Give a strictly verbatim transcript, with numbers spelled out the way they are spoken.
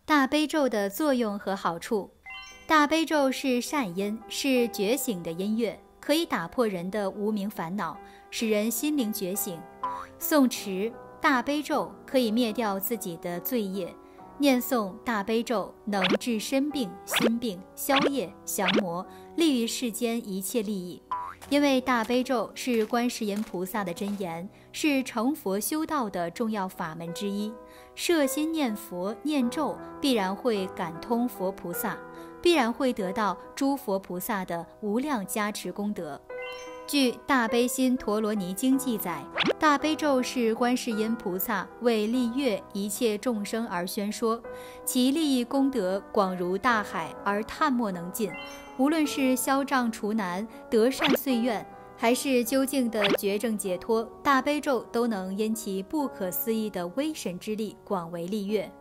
大悲咒的作用和好处。大悲咒是善音，是觉醒的音乐，可以打破人的无明烦恼，使人心灵觉醒。诵持大悲咒可以灭掉自己的罪业，念诵大悲咒能治身病、心病、消业、降魔，利于世间一切利益。因为大悲咒是观世音菩萨的真言，是成佛修道的重要法门之一。摄心念佛念咒，必然会感通佛菩萨，必然会得到诸佛菩萨的无量加持功德。据《大悲心陀罗尼经》记载，大悲咒是观世音菩萨为利悦一切众生而宣说，其利益功德广如大海，而叹莫能尽。无论是消障除难、得善遂愿，还是究竟的绝症解脱，大悲咒都能因其不可思议的威神之力广为利悦。